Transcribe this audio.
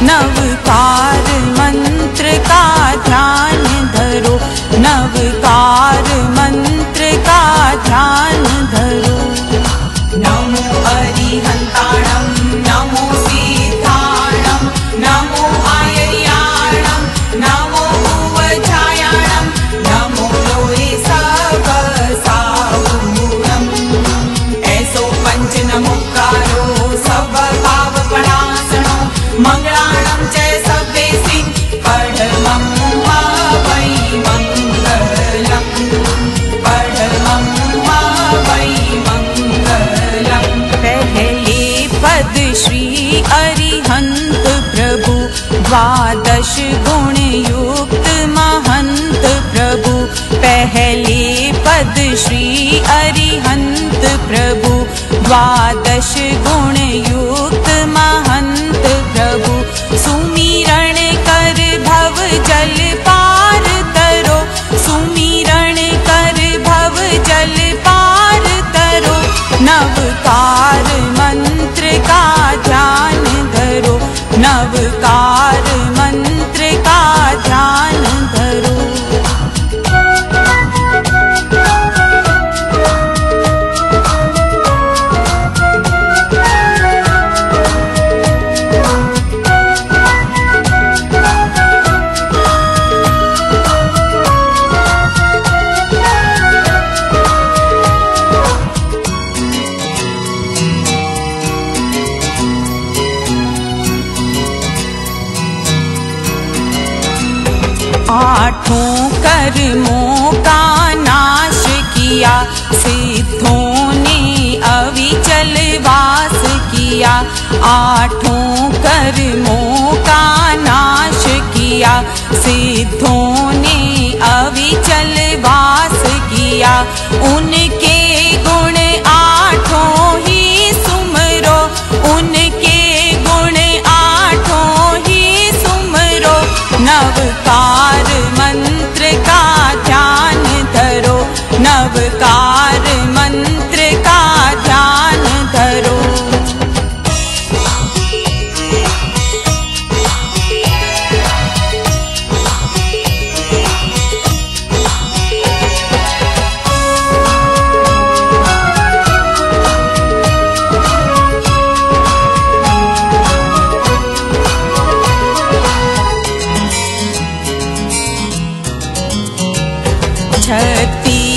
नवकार मंत्र का ध्यान धरो, नवकार मंत्र का ध्यान धरो। नमो अरिहंताणं, नमो सिद्धाणं, नमो आयर्याणं, नमो उवचायाणं, नमो लोरे सब साहुणं। ऐसो पंच नमोकारो सब भाव प्रणासनो, मंगलाणं च सभे सिंह परमं वै मंगलम्, परमं वै मंगलम्। पहले पद श्री अरिहंत प्रभु, द्वादश गुण युक्त महंत प्रभु। पहले पद श्री अरिहंत प्रभु, द्वादश गुण युक्त महंत प्रभु। सुमिरण कर भव जल पार तरो, सुमिरण कर भव जल पार तरो। नवकार मंत्र का ध्यान धरो, नवकार मंत्र का ध्यान धरो। आठों कर्मों का नाश किया, सिद्धों ने अविचल वास किया। आठों कर्मों का नाश किया, सिद्धों ने अविचल वास किया। उनके गुण आठों ही सुमरो, उनके गुण आठों ही सुमरो। नवकार मंत्र का ध्यान धरो, नवकार मंत्र का ध्यान धरो। छत्तीस